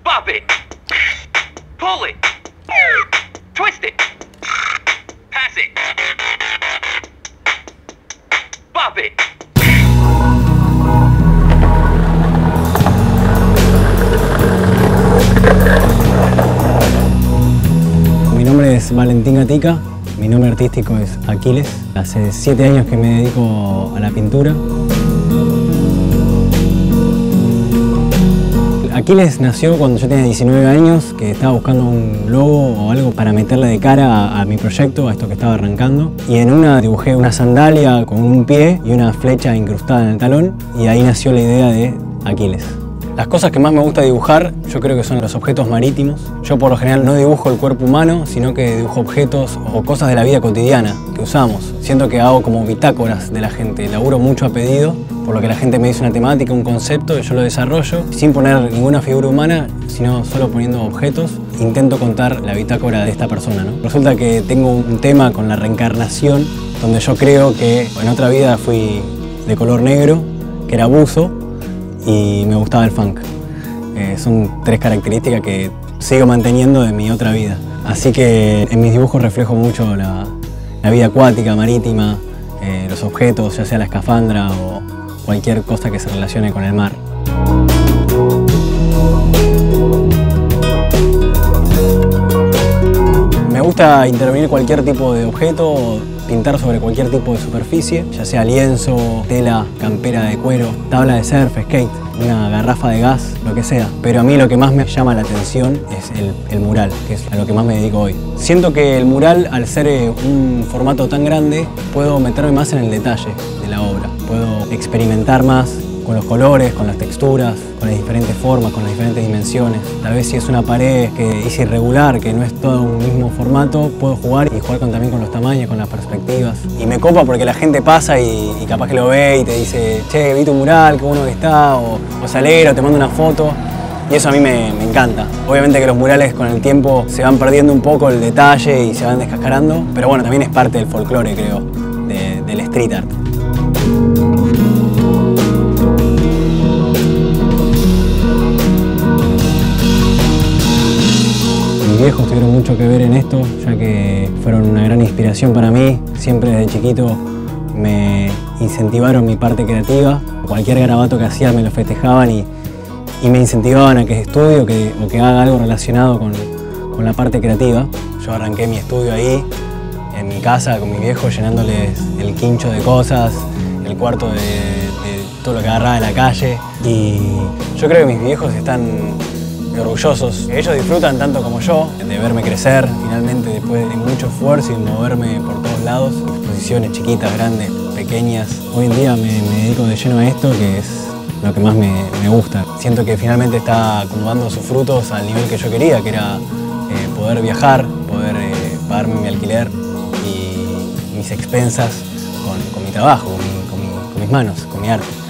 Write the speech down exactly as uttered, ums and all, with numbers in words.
Pop it. Pull it. Twist it. Pass it. Pop it. Mi nombre es Valentín Gatica, mi nombre artístico es Aquiles. Hace siete años que me dedico a la pintura. Aquiles nació cuando yo tenía diecinueve años, que estaba buscando un logo o algo para meterle de cara a, a mi proyecto, a esto que estaba arrancando. Y en una dibujé una sandalia con un pie y una flecha incrustada en el talón, y ahí nació la idea de Aquiles. Las cosas que más me gusta dibujar, yo creo que son los objetos marítimos. Yo por lo general no dibujo el cuerpo humano, sino que dibujo objetos o cosas de la vida cotidiana que usamos. Siento que hago como bitácoras de la gente, laburo mucho a pedido, por lo que la gente me dice una temática, un concepto, y yo lo desarrollo sin poner ninguna figura humana, sino solo poniendo objetos. Intento contar la bitácora de esta persona, ¿no? Resulta que tengo un tema con la reencarnación, donde yo creo que en otra vida fui de color negro, que era buzo, y me gustaba el funk. Eh, son tres características que sigo manteniendo de mi otra vida. Así que en mis dibujos reflejo mucho la, la vida acuática, marítima, eh, los objetos, ya sea la escafandra o cualquier cosa que se relacione con el mar. Me gusta intervenir cualquier tipo de objeto, pintar sobre cualquier tipo de superficie, ya sea lienzo, tela, campera de cuero, tabla de surf, skate, una garrafa de gas, lo que sea. Pero a mí lo que más me llama la atención es el, el mural, que es a lo que más me dedico hoy. Siento que el mural, al ser un formato tan grande, puedo meterme más en el detalle de la obra. Puedo experimentar más con los colores, con las texturas, con las diferentes formas, con las diferentes dimensiones. Tal vez si es una pared que es irregular, que no es todo un mismo formato, puedo jugar y jugar con, también con los tamaños, con las perspectivas. Y me copa porque la gente pasa y, y capaz que lo ve y te dice, che, vi tu mural, qué bueno que está, o, o se alegra, o te manda una foto. Y eso a mí me, me encanta. Obviamente que los murales con el tiempo se van perdiendo un poco el detalle y se van descascarando, pero bueno, también es parte del folclore, creo, de, del street art. Mis viejos tuvieron mucho que ver en esto, ya que fueron una gran inspiración para mí. Siempre desde chiquito me incentivaron mi parte creativa. Cualquier garabato que hacía me lo festejaban y, y me incentivaban a que estudie o que, o que haga algo relacionado con, con la parte creativa. Yo arranqué mi estudio ahí, en mi casa, con mis viejos, llenándoles el quincho de cosas, el cuarto de, de todo lo que agarraba de la calle. Y yo creo que mis viejos están orgullosos. Ellos disfrutan tanto como yo de verme crecer, finalmente después de mucho esfuerzo y moverme por todos lados, exposiciones chiquitas, grandes, pequeñas. Hoy en día me, me dedico de lleno a esto, que es lo que más me, me gusta. Siento que finalmente está como dando sus frutos al nivel que yo quería, que era eh, poder viajar, poder eh, pagarme mi alquiler y mis expensas con, con mi trabajo, con, mi, con, mi, con mis manos, con mi arte.